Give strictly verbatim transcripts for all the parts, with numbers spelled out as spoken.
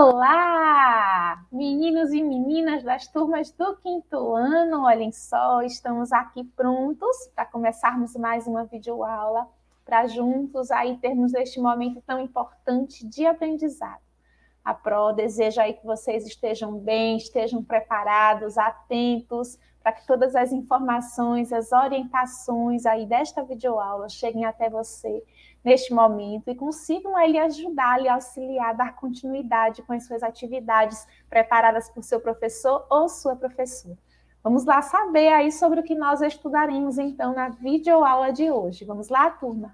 Olá, meninos e meninas das turmas do quinto ano, olhem só, estamos aqui prontos para começarmos mais uma videoaula, para juntos aí termos este momento tão importante de aprendizado. A Pro deseja aí que vocês estejam bem, estejam preparados, atentos, para que todas as informações, as orientações aí desta videoaula cheguem até você neste momento e consigam aí lhe ajudar, lhe auxiliar, dar continuidade com as suas atividades preparadas por seu professor ou sua professora. Vamos lá saber aí sobre o que nós estudaremos então na videoaula de hoje. Vamos lá, turma?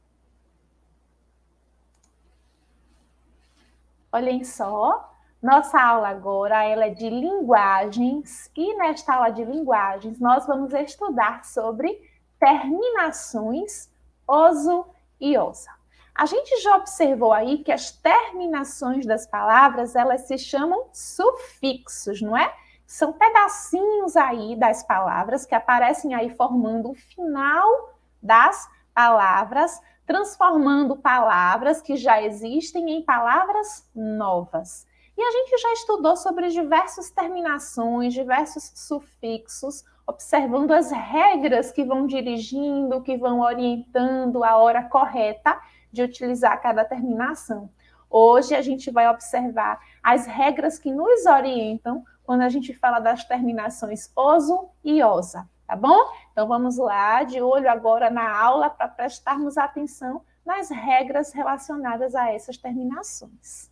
Olhem só, nossa aula agora ela é de linguagens e nesta aula de linguagens nós vamos estudar sobre terminações oso e osa. A gente já observou aí que as terminações das palavras elas se chamam sufixos, não é? São pedacinhos aí das palavras que aparecem aí formando o final das palavras, transformando palavras que já existem em palavras novas. E a gente já estudou sobre diversas terminações, diversos sufixos, observando as regras que vão dirigindo, que vão orientando a hora correta de utilizar cada terminação. Hoje a gente vai observar as regras que nos orientam quando a gente fala das terminações oso e osa, tá bom? Então vamos lá, de olho agora na aula para prestarmos atenção nas regras relacionadas a essas terminações.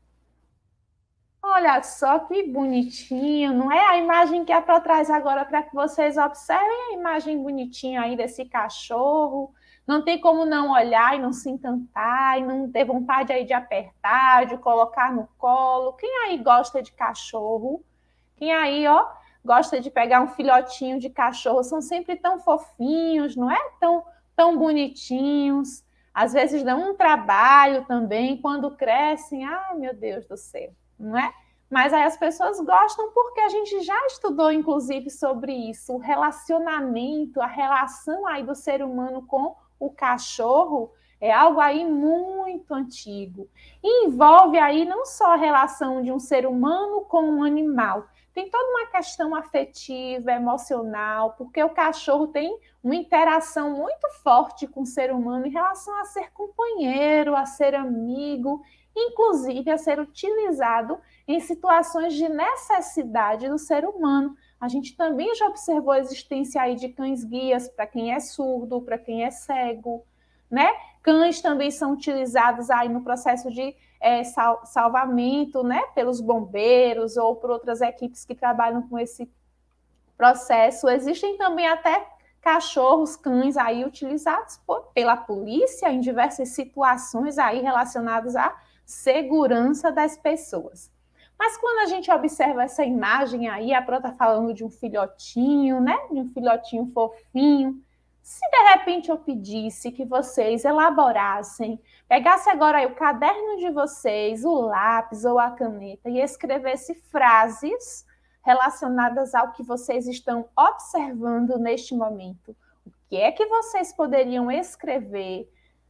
Olha só que bonitinho, não é? A imagem que a Pro traz agora para que vocês observem a imagem bonitinha aí desse cachorro. Não tem como não olhar e não se encantar, e não ter vontade aí de apertar, de colocar no colo. Quem aí gosta de cachorro? Quem aí, ó, gosta de pegar um filhotinho de cachorro? São sempre tão fofinhos, não é? Tão, tão bonitinhos. Às vezes dão um trabalho também, quando crescem, ai meu Deus do céu, não é? Mas aí as pessoas gostam porque a gente já estudou, inclusive, sobre isso, o relacionamento, a relação aí do ser humano com o cachorro é algo aí muito antigo. E envolve aí não só a relação de um ser humano com um animal, tem toda uma questão afetiva, emocional, porque o cachorro tem uma interação muito forte com o ser humano em relação a ser companheiro, a ser amigo, inclusive a ser utilizado em situações de necessidade do ser humano. A gente também já observou a existência aí de cães-guias para quem é surdo, para quem é cego, né? Cães também são utilizados aí no processo de é, sal, salvamento, né? Pelos bombeiros ou por outras equipes que trabalham com esse processo. Existem também até cachorros, cães aí utilizados por, pela polícia em diversas situações aí relacionadas à segurança das pessoas. Mas quando a gente observa essa imagem aí, a Pro está falando de um filhotinho, né? De um filhotinho fofinho. Se de repente eu pedisse que vocês elaborassem, pegasse agora aí o caderno de vocês, o lápis ou a caneta e escrevesse frases relacionadas ao que vocês estão observando neste momento, o que é que vocês poderiam escrever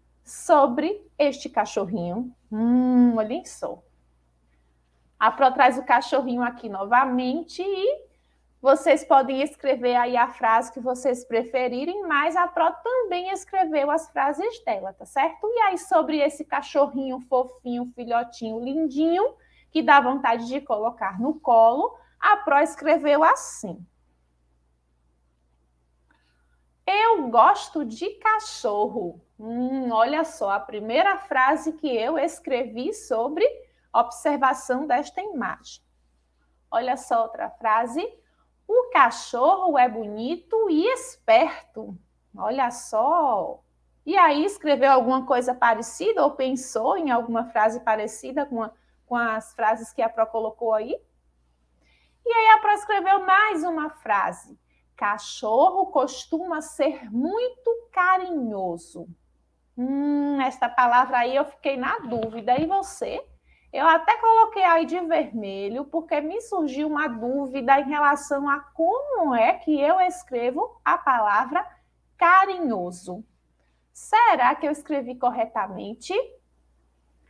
sobre este cachorrinho? Hum, olhem só. A Pro traz o cachorrinho aqui novamente e vocês podem escrever aí a frase que vocês preferirem, mas a Pro também escreveu as frases dela, tá certo? E aí sobre esse cachorrinho fofinho, filhotinho, lindinho, que dá vontade de colocar no colo, a Pro escreveu assim. Eu gosto de cachorro. Hum, olha só, a primeira frase que eu escrevi sobre observação desta imagem. Olha só outra frase. O cachorro é bonito e esperto. Olha só. E aí escreveu alguma coisa parecida ou pensou em alguma frase parecida com, a, com as frases que a Pro colocou aí? E aí a Pro escreveu mais uma frase. Cachorro costuma ser muito carinhoso. Hum, esta palavra aí eu fiquei na dúvida. E você? Eu até coloquei aí de vermelho, porque me surgiu uma dúvida em relação a como é que eu escrevo a palavra carinhoso. Será que eu escrevi corretamente?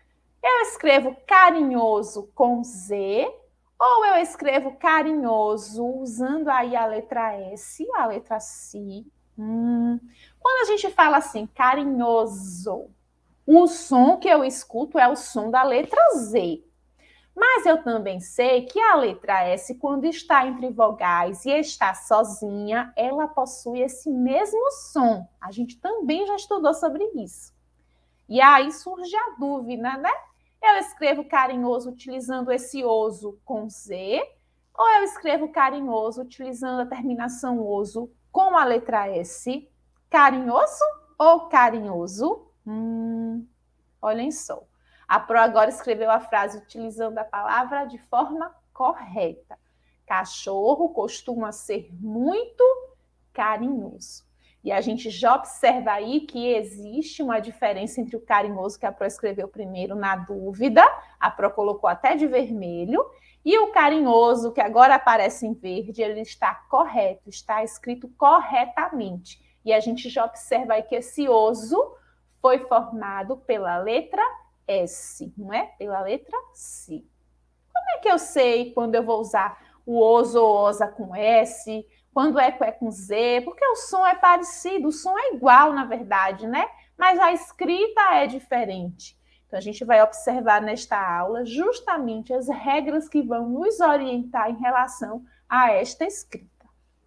Eu escrevo carinhoso com Z, ou eu escrevo carinhoso usando aí a letra S, a letra C. Hum. Quando a gente fala assim, carinhoso, o som que eu escuto é o som da letra Z. Mas eu também sei que a letra S, quando está entre vogais e está sozinha, ela possui esse mesmo som. A gente também já estudou sobre isso. E aí surge a dúvida, né? Eu escrevo carinhoso utilizando esse oso com Z, ou eu escrevo carinhoso utilizando a terminação oso com a letra S? Carinhoso ou carinhoso? Hum, olhem só. A Pro agora escreveu a frase utilizando a palavra de forma correta. Cachorro costuma ser muito carinhoso. E a gente já observa aí que existe uma diferença entre o carinhoso, que a Pro escreveu primeiro na dúvida, a Pro colocou até de vermelho, e o carinhoso, que agora aparece em verde, ele está correto, está escrito corretamente. E a gente já observa aí que esse oso foi formado pela letra S, não é? Pela letra C. Como é que eu sei quando eu vou usar o oso ou osa com S, quando eco é com Z? Porque o som é parecido, o som é igual, na verdade, né? Mas a escrita é diferente. Então, a gente vai observar nesta aula justamente as regras que vão nos orientar em relação a esta escrita.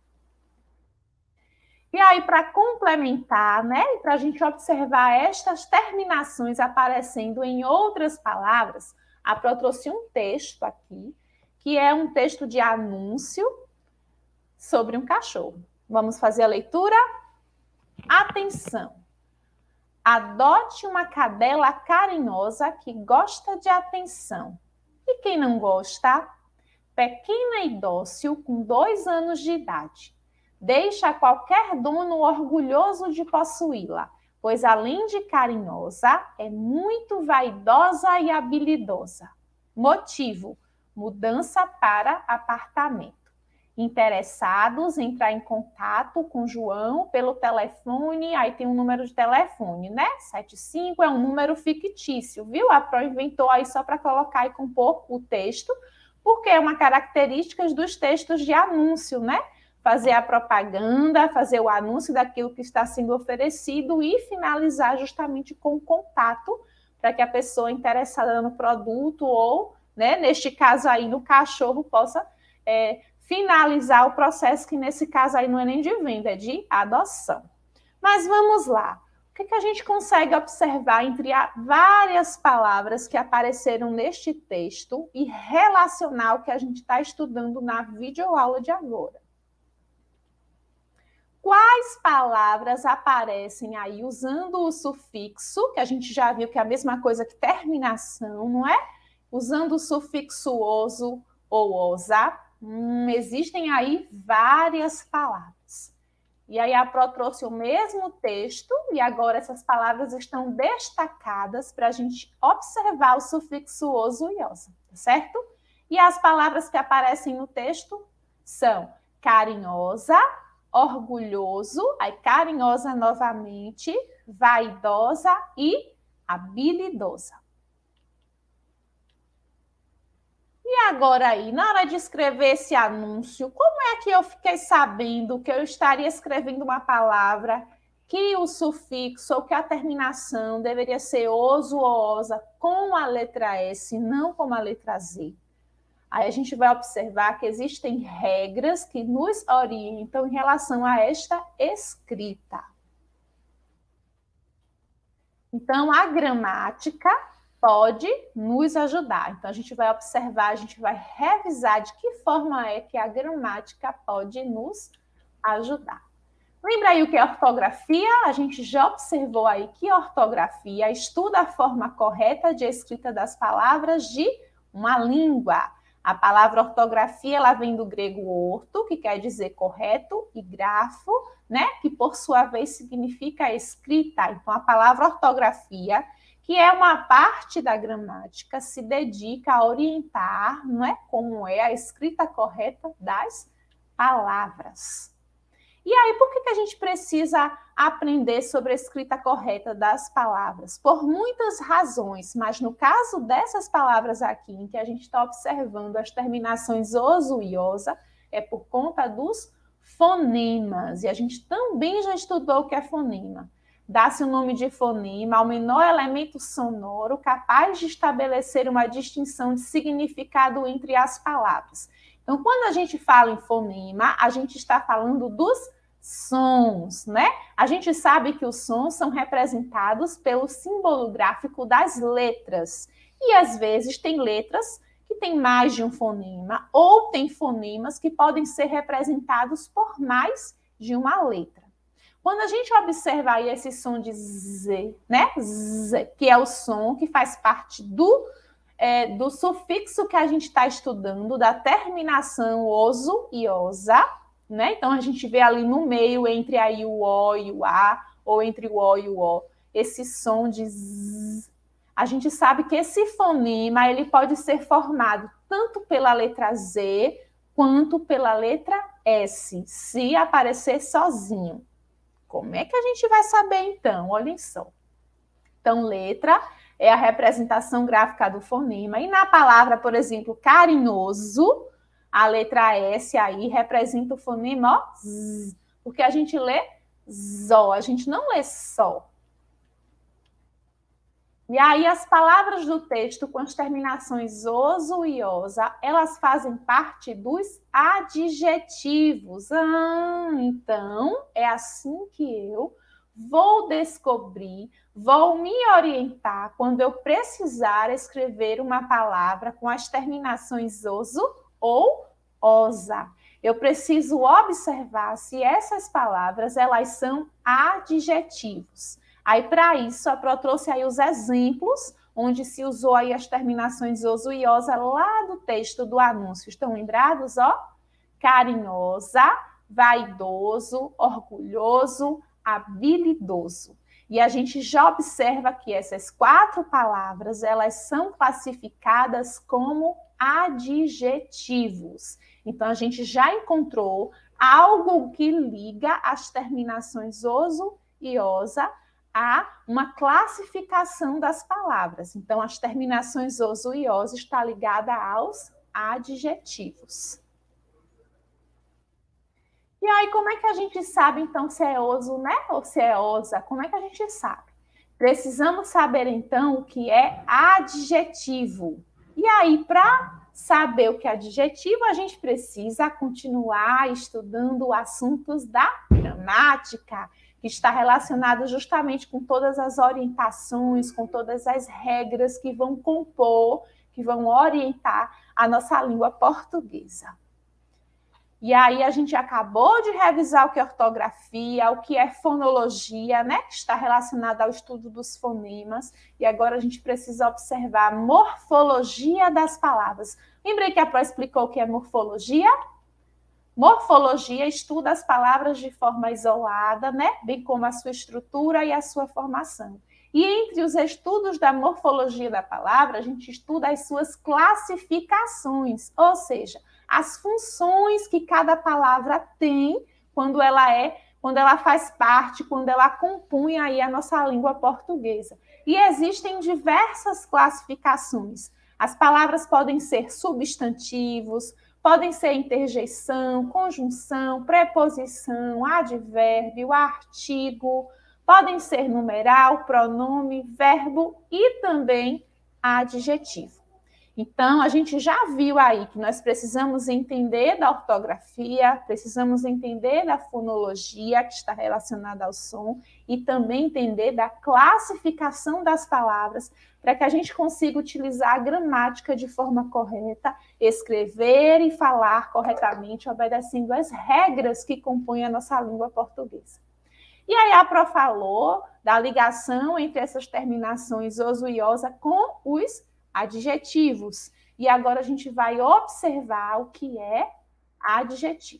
E aí, para complementar, né, e para a gente observar estas terminações aparecendo em outras palavras, a Pro trouxe um texto aqui, que é um texto de anúncio sobre um cachorro. Vamos fazer a leitura? Atenção! Adote uma cadela carinhosa que gosta de atenção. E quem não gosta? Pequena e dócil, com dois anos de idade. Deixa qualquer dono orgulhoso de possuí-la, pois além de carinhosa, é muito vaidosa e habilidosa. Motivo: mudança para apartamento. Interessados, entrar em contato com João pelo telefone, aí tem um número de telefone, né? setenta e cinco é um número fictício, viu? A Pro inventou aí só para colocar e compor o texto, porque é uma característica dos textos de anúncio, né? Fazer a propaganda, fazer o anúncio daquilo que está sendo oferecido e finalizar justamente com o contato para que a pessoa interessada no produto ou, né, neste caso aí, no cachorro, possa é, finalizar o processo, que nesse caso aí não é nem de venda, é de adoção. Mas vamos lá. O que, que a gente consegue observar entre a várias palavras que apareceram neste texto e relacionar o que a gente está estudando na videoaula de agora? Quais palavras aparecem aí usando o sufixo, que a gente já viu que é a mesma coisa que terminação, não é? Usando o sufixo oso ou osa, hum, existem aí várias palavras. E aí a Pro trouxe o mesmo texto e agora essas palavras estão destacadas para a gente observar o sufixo oso e osa, tá certo? E as palavras que aparecem no texto são carinhosa, orgulhoso, aí carinhosa novamente, vaidosa e habilidosa. E agora aí, na hora de escrever esse anúncio, como é que eu fiquei sabendo que eu estaria escrevendo uma palavra que o sufixo ou que a terminação deveria ser oso ou osa com a letra S, não com a letra Z? Aí a gente vai observar que existem regras que nos orientam em relação a esta escrita. Então, a gramática pode nos ajudar. Então, a gente vai observar, a gente vai revisar de que forma é que a gramática pode nos ajudar. Lembra aí o que é ortografia? A gente já observou aí que ortografia estuda a forma correta de escrita das palavras de uma língua. A palavra ortografia, ela vem do grego orto, que quer dizer correto, e grafo, né, que por sua vez significa escrita. Então, a palavra ortografia, que é uma parte da gramática, se dedica a orientar, não é, como é a escrita correta das palavras. E aí, por que, que a gente precisa aprender sobre a escrita correta das palavras? Por muitas razões, mas no caso dessas palavras aqui, em que a gente está observando as terminações oso e osa, é por conta dos fonemas. E a gente também já estudou o que é fonema. Dá-se o nome de fonema ao menor elemento sonoro capaz de estabelecer uma distinção de significado entre as palavras. Então, quando a gente fala em fonema, a gente está falando dos sons, né? A gente sabe que os sons são representados pelo símbolo gráfico das letras. E, às vezes, tem letras que têm mais de um fonema, ou tem fonemas que podem ser representados por mais de uma letra. Quando a gente observa aí esse som de Z, né? Z, que é o som que faz parte do, é, do sufixo que a gente está estudando, da terminação oso e osa, né? Então, a gente vê ali no meio, entre aí o O e o A, ou entre o O e o O, esse som de Z. A gente sabe que esse fonema ele pode ser formado tanto pela letra Z, quanto pela letra S, se aparecer sozinho. Como é que a gente vai saber, então? Olhem só. Então, letra é a representação gráfica do fonema. E na palavra, por exemplo, carinhoso, a letra S aí representa o fonema, ó, Z, porque a gente lê zó, a gente não lê só. E aí as palavras do texto com as terminações oso e osa, elas fazem parte dos adjetivos. Ah, então é assim que eu vou descobrir, vou me orientar quando eu precisar escrever uma palavra com as terminações oso ou osa. Eu preciso observar se essas palavras elas são adjetivos. Aí, para isso, a Pro trouxe aí os exemplos, onde se usou aí as terminações oso e osa lá do texto do anúncio. Estão lembrados, ó? Carinhosa, vaidoso, orgulhoso, habilidoso. E a gente já observa que essas quatro palavras, elas são classificadas como adjetivos. Então, a gente já encontrou algo que liga as terminações oso e osa a uma classificação das palavras. Então, as terminações oso e osa está ligada aos adjetivos. E aí, como é que a gente sabe, então, se é oso, né? Ou se é osa? Como é que a gente sabe? Precisamos saber, então, o que é adjetivo. E aí, para saber o que é adjetivo, a gente precisa continuar estudando assuntos da gramática, que está relacionado justamente com todas as orientações, com todas as regras que vão compor, que vão orientar a nossa língua portuguesa. E aí a gente acabou de revisar o que é ortografia, o que é fonologia, né? Que está relacionado ao estudo dos fonemas. E agora a gente precisa observar a morfologia das palavras. Lembrei que a Pro explicou o que é morfologia? Morfologia estuda as palavras de forma isolada, né? Bem como a sua estrutura e a sua formação. E entre os estudos da morfologia da palavra, a gente estuda as suas classificações, ou seja, as funções que cada palavra tem quando ela é, quando ela faz parte, quando ela compõe aí a nossa língua portuguesa. E existem diversas classificações. As palavras podem ser substantivos, podem ser interjeição, conjunção, preposição, advérbio, artigo, podem ser numeral, pronome, verbo e também adjetivo. Então, a gente já viu aí que nós precisamos entender da ortografia, precisamos entender da fonologia, que está relacionada ao som, e também entender da classificação das palavras, para que a gente consiga utilizar a gramática de forma correta, escrever e falar corretamente, obedecendo as regras que compõem a nossa língua portuguesa. E aí a Pro falou da ligação entre essas terminações oso e osa com os adjetivos. E agora a gente vai observar o que é adjetivo.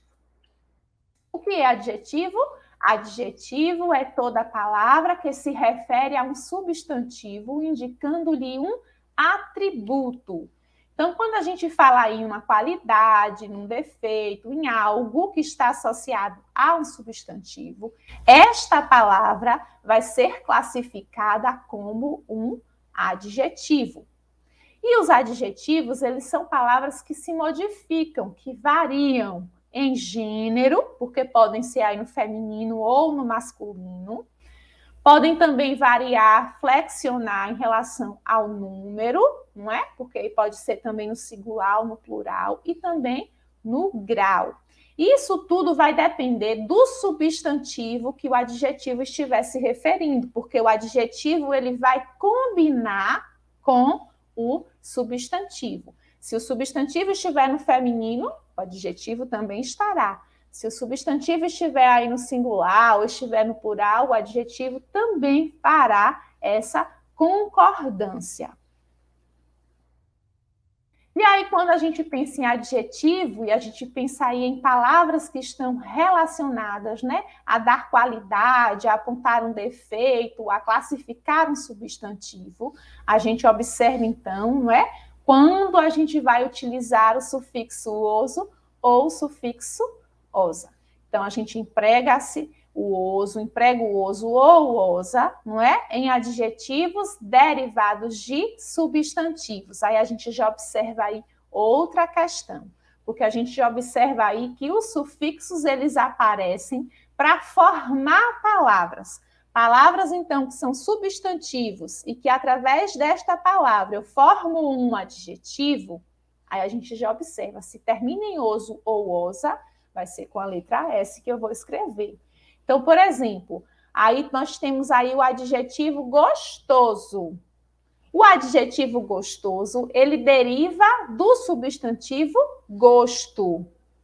O que é adjetivo? Adjetivo é toda palavra que se refere a um substantivo, indicando-lhe um atributo. Então, quando a gente fala em uma qualidade, num defeito, em algo que está associado a um substantivo, esta palavra vai ser classificada como um adjetivo. E os adjetivos, eles são palavras que se modificam, que variam em gênero, porque podem ser aí no feminino ou no masculino. Podem também variar, flexionar em relação ao número, não é? Porque pode ser também no singular, no plural e também no grau. Isso tudo vai depender do substantivo que o adjetivo estiver se referindo, porque o adjetivo ele vai combinar com o substantivo. Se o substantivo estiver no feminino, o adjetivo também estará. Se o substantivo estiver aí no singular ou estiver no plural, o adjetivo também fará essa concordância. E aí, quando a gente pensa em adjetivo e a gente pensa aí em palavras que estão relacionadas, né, a dar qualidade, a apontar um defeito, a classificar um substantivo, a gente observa então, não é? Quando a gente vai utilizar o sufixo oso ou o sufixo osa. Então, a gente emprega-se o oso, emprega o oso ou osa, não é? Em adjetivos derivados de substantivos. Aí a gente já observa aí outra questão, porque a gente já observa aí que os sufixos, eles aparecem para formar palavras. Palavras, então, que são substantivos e que, através desta palavra, eu formo um adjetivo, aí a gente já observa, se termina em oso ou osa, vai ser com a letra S que eu vou escrever. Então, por exemplo, aí nós temos aí o adjetivo gostoso. O adjetivo gostoso, ele deriva do substantivo gosto.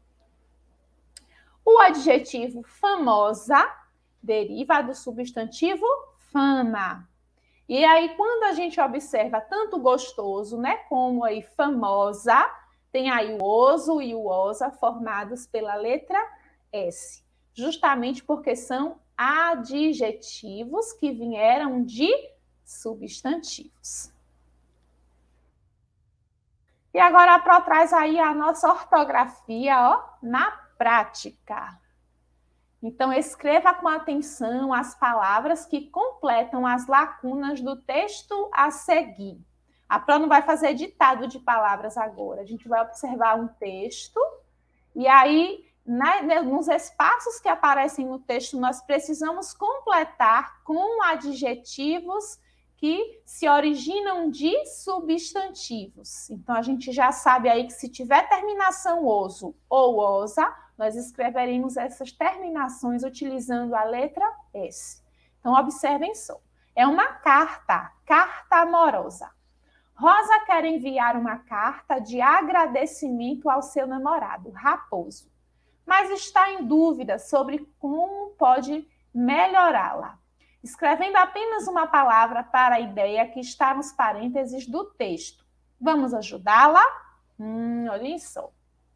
O adjetivo famosa deriva do substantivo fama. E aí, quando a gente observa tanto gostoso, né, como aí famosa, tem aí o oso e o osa formados pela letra S, justamente porque são adjetivos que vieram de substantivos. E agora a Pro traz aí a nossa ortografia, ó, na prática. Então, escreva com atenção as palavras que completam as lacunas do texto a seguir. A Pro não vai fazer ditado de palavras agora. A gente vai observar um texto e aí, na, nos espaços que aparecem no texto, nós precisamos completar com adjetivos que se originam de substantivos. Então, a gente já sabe aí que se tiver terminação oso ou osa, nós escreveremos essas terminações utilizando a letra S. Então, observem só. É uma carta, carta amorosa. Rosa quer enviar uma carta de agradecimento ao seu namorado, Raposo, mas está em dúvida sobre como pode melhorá-la. Escrevendo apenas uma palavra para a ideia que está nos parênteses do texto. Vamos ajudá-la? Hum, olhem só.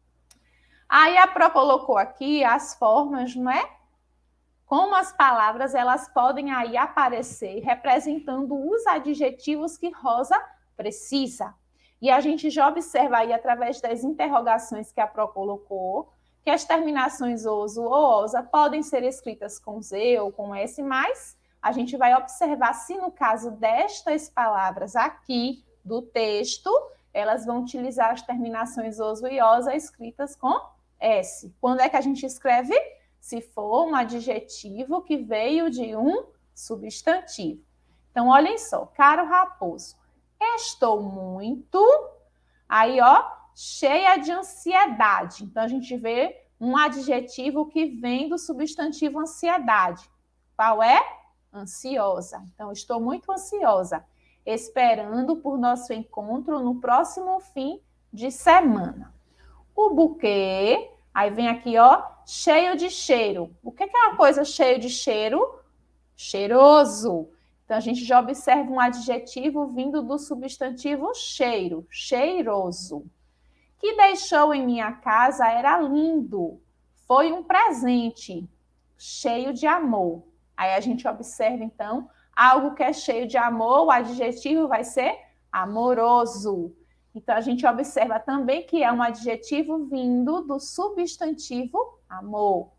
Aí a Pro colocou aqui as formas, não é? Como as palavras elas podem aí aparecer representando os adjetivos que Rosa precisa. E a gente já observa aí, através das interrogações que a Pro colocou, que as terminações oso ou osa podem ser escritas com Z ou com S, mas a gente vai observar se no caso destas palavras aqui do texto, elas vão utilizar as terminações oso e osa escritas com S. Quando é que a gente escreve? Se for um adjetivo que veio de um substantivo. Então, olhem só, caro Raposo, estou muito, aí ó, cheia de ansiedade. Então, a gente vê um adjetivo que vem do substantivo ansiedade. Qual é? Ansiosa. Então, estou muito ansiosa, esperando por nosso encontro no próximo fim de semana. O buquê, aí vem aqui, ó, cheio de cheiro. O que é uma coisa cheio de cheiro? Cheiroso. Então, a gente já observa um adjetivo vindo do substantivo cheiro, cheiroso. Que deixou em minha casa era lindo. Foi um presente, cheio de amor. Aí a gente observa, então, algo que é cheio de amor, o adjetivo vai ser amoroso. Então, a gente observa também que é um adjetivo vindo do substantivo amor.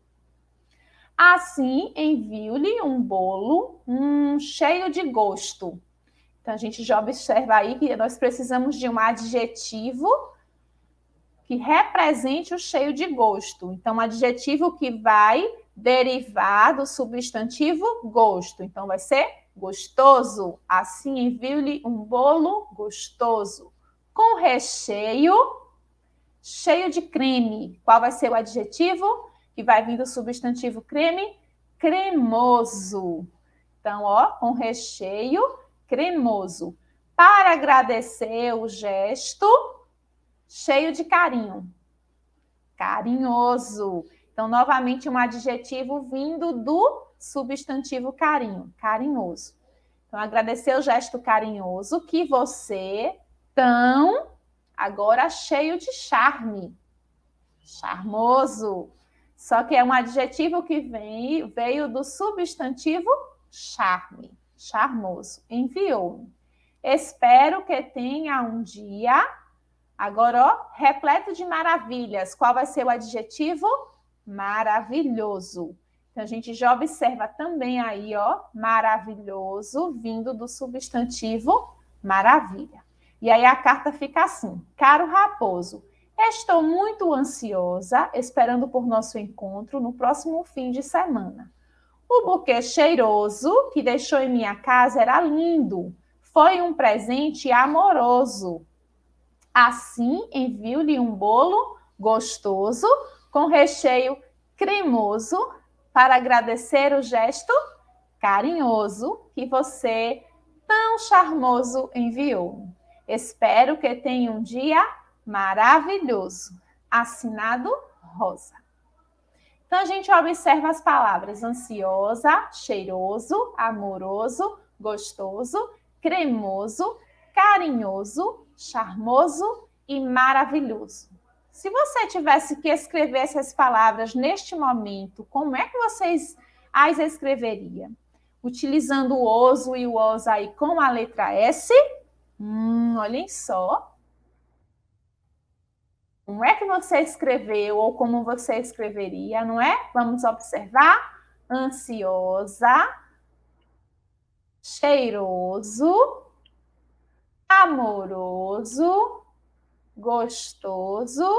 Assim, envio-lhe um bolo hum, cheio de gosto. Então, a gente já observa aí que nós precisamos de um adjetivo que represente o cheio de gosto. Então, um adjetivo que vai derivar do substantivo gosto. Então, vai ser gostoso. Assim, envio-lhe um bolo gostoso. Com recheio, cheio de creme. Qual vai ser o adjetivo que vai vir do substantivo creme? Cremoso. Então, ó, com recheio cremoso. Para agradecer o gesto, cheio de carinho. Carinhoso. Então, novamente, um adjetivo vindo do substantivo carinho. Carinhoso. Então, agradecer o gesto carinhoso que você, tão, agora cheio de charme. Charmoso. Só que é um adjetivo que vem, veio do substantivo charme. Charmoso. Enviou-me. Espero que tenha um dia, agora, ó, repleto de maravilhas. Qual vai ser o adjetivo? Maravilhoso. Então, a gente já observa também aí, ó, maravilhoso, vindo do substantivo maravilha. E aí a carta fica assim: caro raposo, estou muito ansiosa, esperando por nosso encontro no próximo fim de semana. O buquê cheiroso que deixou em minha casa era lindo. Foi um presente amoroso. Assim, envio-lhe um bolo gostoso, com recheio cremoso, para agradecer o gesto carinhoso que você, tão charmoso, enviou. Espero que tenha um dia maravilhoso. Assinado Rosa. Então, a gente observa as palavras ansiosa, cheiroso, amoroso, gostoso, cremoso, carinhoso, charmoso e maravilhoso. Se você tivesse que escrever essas palavras neste momento, como é que vocês as escreveriam? Utilizando o oso e o osa aí com a letra S? Hum, olhem só. Como é que você escreveu ou como você escreveria, não é? Vamos observar. Ansiosa, cheiroso, amoroso, gostoso,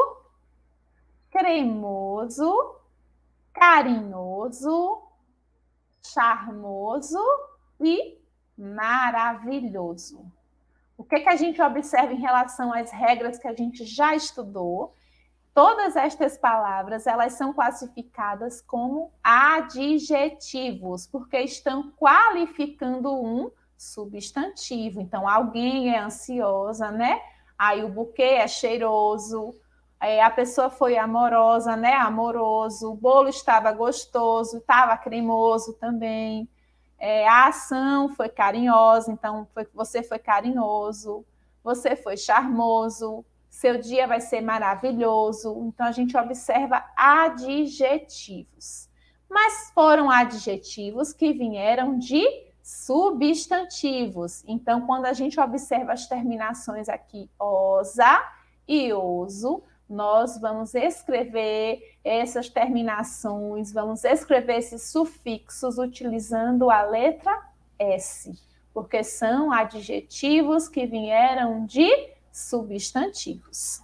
cremoso, carinhoso, charmoso e maravilhoso. O que, que a gente observa em relação às regras que a gente já estudou? Todas estas palavras, elas são classificadas como adjetivos, porque estão qualificando um substantivo. Então, alguém é ansiosa, né? Aí o buquê é cheiroso, é, a pessoa foi amorosa, né? Amoroso, o bolo estava gostoso, estava cremoso também. É, a ação foi carinhosa, então foi, você foi carinhoso, você foi charmoso, seu dia vai ser maravilhoso. Então, a gente observa adjetivos. Mas foram adjetivos que vieram de substantivos. Então, quando a gente observa as terminações aqui, osa e oso, nós vamos escrever essas terminações, vamos escrever esses sufixos utilizando a letra S, porque são adjetivos que vieram de substantivos.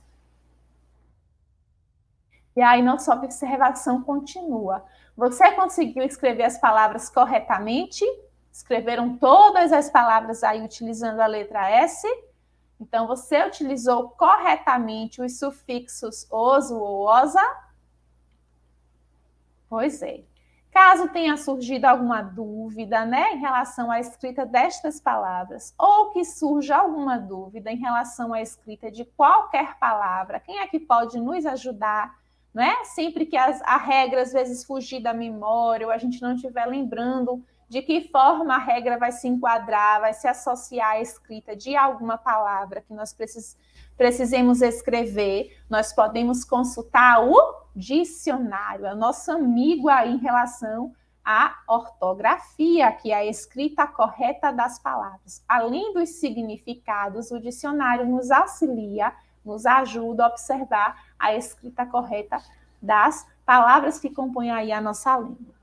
E aí, nossa observação continua. Você conseguiu escrever as palavras corretamente? Escreveram todas as palavras aí utilizando a letra S? Então, você utilizou corretamente os sufixos oso ou osa? Pois é. Caso tenha surgido alguma dúvida, né, em relação à escrita destas palavras, ou que surja alguma dúvida em relação à escrita de qualquer palavra, quem é que pode nos ajudar, né? Sempre que as, a regra às vezes fugir da memória, ou a gente não estiver lembrando de que forma a regra vai se enquadrar, vai se associar à escrita de alguma palavra que nós precis, precisemos escrever, nós podemos consultar o dicionário, é o nosso amigo aí em relação a ortografia, que é a escrita correta das palavras. Além dos significados, o dicionário nos auxilia, nos ajuda a observar a escrita correta das palavras que compõem aí a nossa língua.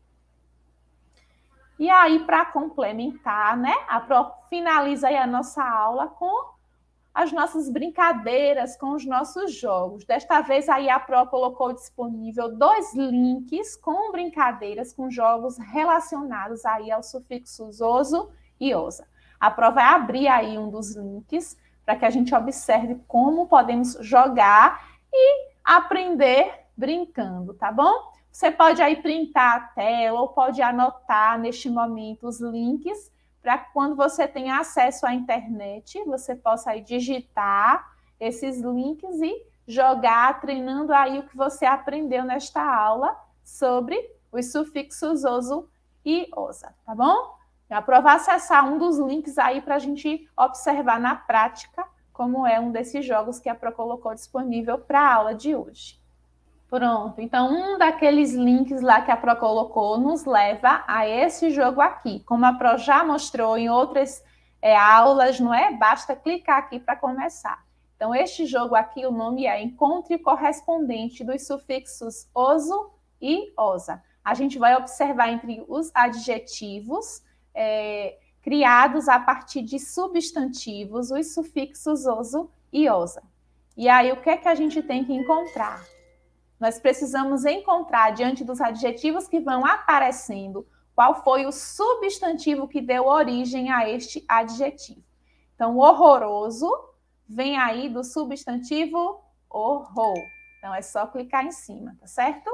E aí, para complementar, né, a Pro finaliza aí a nossa aula com as nossas brincadeiras, com os nossos jogos. Desta vez, aí a Pro colocou disponível dois links com brincadeiras, com jogos relacionados aí ao sufixo oso e osa. A Pro vai abrir aí um dos links para que a gente observe como podemos jogar e aprender brincando, tá bom? Você pode aí printar a tela ou pode anotar neste momento os links para que quando você tenha acesso à internet, você possa aí digitar esses links e jogar, treinando aí o que você aprendeu nesta aula sobre os sufixos oso e osa, tá bom? Aprovar acessar um dos links aí para a gente observar na prática como é um desses jogos que a Pro colocou disponível para a aula de hoje. Pronto, então um daqueles links lá que a Pro colocou nos leva a esse jogo aqui. Como a Pro já mostrou em outras é, aulas, não é? Basta clicar aqui para começar. Então, este jogo aqui, o nome é Encontre o correspondente dos sufixos oso e osa. A gente vai observar entre os adjetivos é, criados a partir de substantivos, os sufixos oso e osa. E aí, o que é que a gente tem que encontrar? Nós precisamos encontrar, diante dos adjetivos que vão aparecendo, qual foi o substantivo que deu origem a este adjetivo. Então, horroroso vem aí do substantivo horror. Então, é só clicar em cima, tá certo?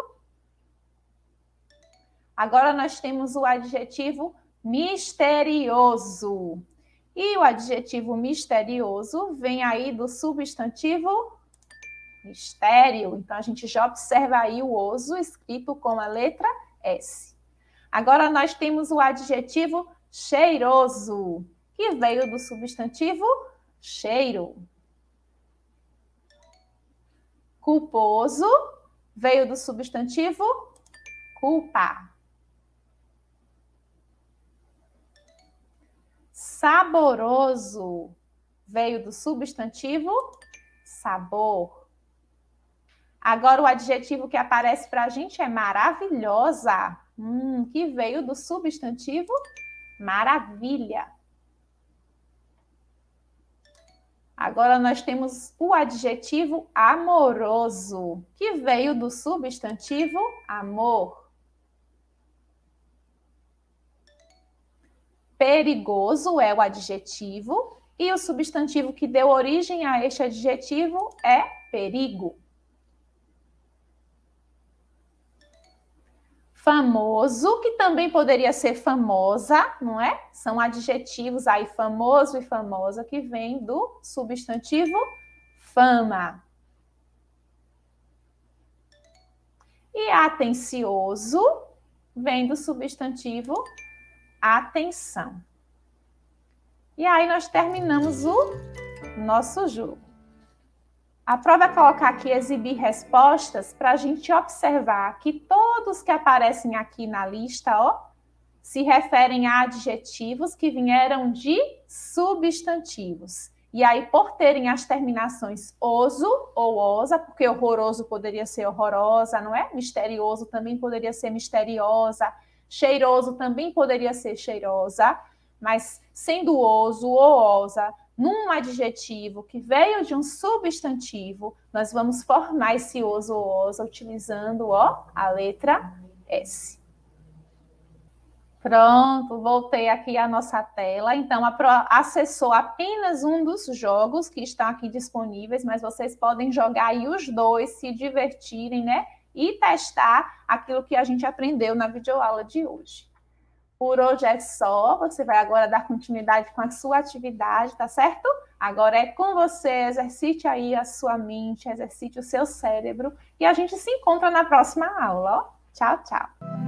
Agora, nós temos o adjetivo misterioso. E o adjetivo misterioso vem aí do substantivo mistério. Então, a gente já observa aí o oso escrito com a letra S. Agora, nós temos o adjetivo cheiroso, que veio do substantivo cheiro. Culposo veio do substantivo culpa. Saboroso veio do substantivo sabor. Agora, o adjetivo que aparece para a gente é maravilhosa, hum, que veio do substantivo maravilha. Agora, nós temos o adjetivo amoroso, que veio do substantivo amor. Perigoso é o adjetivo, e o substantivo que deu origem a este adjetivo é perigo. Famoso, que também poderia ser famosa, não é? São adjetivos aí, famoso e famosa, que vem do substantivo fama. E atencioso vem do substantivo atenção. E aí nós terminamos o nosso jogo. A Pro vai colocar aqui exibir respostas para a gente observar que todos que aparecem aqui na lista, ó, se referem a adjetivos que vieram de substantivos. E aí, por terem as terminações oso ou osa, porque horroroso poderia ser horrorosa, não é? Misterioso também poderia ser misteriosa, cheiroso também poderia ser cheirosa, mas sendo oso ou osa, num adjetivo que veio de um substantivo, nós vamos formar esse oso ou osa utilizando, ó, a letra S. Pronto, voltei aqui à nossa tela. Então, a Pro acessou apenas um dos jogos que estão aqui disponíveis, mas vocês podem jogar aí os dois, se divertirem, né? E testar aquilo que a gente aprendeu na videoaula de hoje. Por hoje é só, você vai agora dar continuidade com a sua atividade, tá certo? Agora é com você, exercite aí a sua mente, exercite o seu cérebro e a gente se encontra na próxima aula, ó. Tchau, tchau!